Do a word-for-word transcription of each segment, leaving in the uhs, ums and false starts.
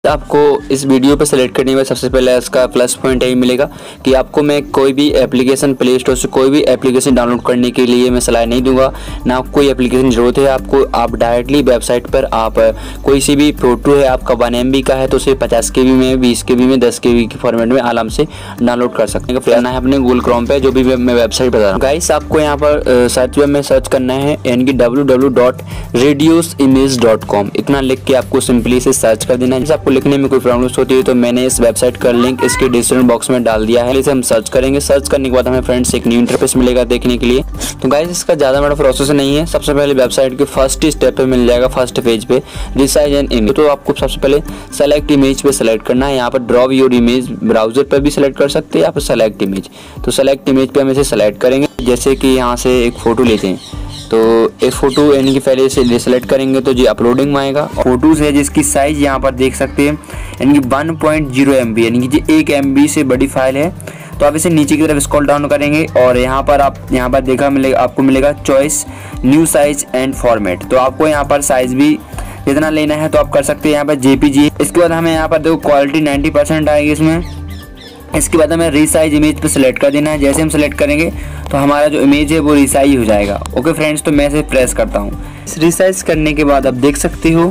आपको इस वीडियो पर सेलेक्ट करने में सबसे पहले इसका प्लस पॉइंट यही मिलेगा कि आपको मैं कोई भी एप्लीकेशन प्ले स्टोर से कोई भी एप्लीकेशन डाउनलोड करने के लिए मैं सलाह नहीं दूंगा, ना कोई एप्लीकेशन ज़रूरत है आपको। आप डायरेक्टली वेबसाइट पर आप कोई सी भी फोटो है आपका वन एम बी का है तो उसे पचास के बी में, बीस के बी में, दस के बी के फॉर्मेट में आराम से डाउनलोड कर सकते हैं। फिर आना है अपने गूगल क्रोम पे, जो भी मैं वेबसाइट बता रहा हूँ। गाइस आपको यहाँ पर सर्च वेब में सर्च करना है यानी कि W W W dot radios image dot com, इतना लिख के आपको सिंपली से सर्च कर देना है। जैसे आपको लिखने में कोई प्रॉब्लम होती है तो मैंने इस वेबसाइट का लिंक इसके डिस्क्रिप्शन बॉक्स में डाल दिया है। इसे हम सर्च करेंगे, सर्च करने के बाद हमें फ्रेंड्स एक न्यू इंटरफेस मिलेगा देखने के लिए। तो गाइस इसका ज़्यादा बड़ा प्रोसेस नहीं है। सबसे पहले वेबसाइट के फर्स्ट स्टेप पे मिल जाएगा, फर्स्ट पेज पे रिसाइज एन इमेज। तो आपको सबसे पहले सेलेक्ट इमेज पे सेलेक्ट करना है। यहाँ पर ड्रॉप योर इमेज ब्राउजर पर भी सेलेक्ट कर सकते हैं, यहाँ पर सेलेक्ट इमेज। तो सेलेक्ट इमेज पे हम इसे सेलेक्ट करेंगे। जैसे कि यहाँ से एक फ़ोटो लेते हैं तो एक फ़ोटो यानी कि पहले से सेलेक्ट करेंगे तो जी अपलोडिंग में आएगा। फोटोज़ है जिसकी साइज़ यहाँ पर देख सकते हैं यानी कि one point zero M B, यानी कि जी एक एम बी से बड़ी फाइल है। तो आप इसे नीचे की तरफ स्क्रॉल डाउन करेंगे और यहाँ पर आप यहाँ पर देखा मिलेगा, आपको मिलेगा choice new size and format. तो आपको यहाँ पर साइज़ भी जितना लेना है तो आप कर सकते हैं। यहाँ पर जे पी जी, इसके बाद हमें यहाँ पर देखो क्वालिटी नाइन्टी परसेंट आएगी इसमें। इसके बाद हमें रीसाइज इमेज पे सेलेक्ट कर देना है। जैसे हम सेलेक्ट करेंगे तो हमारा जो इमेज है वो रिसाइज हो जाएगा। ओके फ्रेंड्स, तो मैं इसे प्रेस करता हूँ। रिसाइज करने के बाद आप देख सकते हो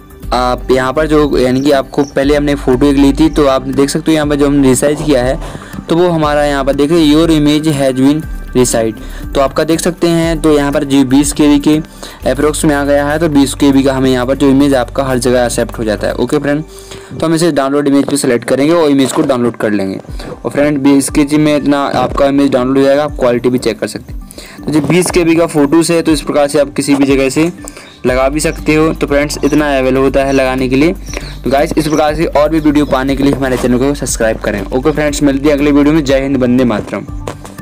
आप यहाँ पर जो यानी कि आपको पहले हमने फ़ोटो एक ली थी तो आप देख सकते हो यहाँ पर जो हमने रिसाइज किया है तो वो हमारा यहाँ पर देखिए your image has been resized. तो आपका देख सकते हैं तो यहाँ पर जी बीस के बी के अप्रोक्स में आ गया है। तो बीस के बी का हमें यहाँ पर जो इमेज आपका हर जगह एक्सेप्ट हो जाता है। ओके फ्रेंड, तो हम इसे डाउनलोड इमेज पे सेलेक्ट करेंगे और इमेज को डाउनलोड कर लेंगे। और फ्रेंड बीस के जी में इतना आपका इमेज डाउनलोड हो जाएगा, आप क्वालिटी भी चेक कर सकते हैं। तो जो बीस के बी का फोटोज़ है तो इस प्रकार से आप किसी भी जगह से लगा भी सकते हो। तो फ्रेंड्स इतना अवेलेबल होता है लगाने के लिए। तो गाइस इस प्रकार से और भी वीडियो पाने के लिए हमारे चैनल को सब्सक्राइब करें। ओके फ्रेंड्स, मिलती है अगले वीडियो में। जय हिंद, वंदे मातरम।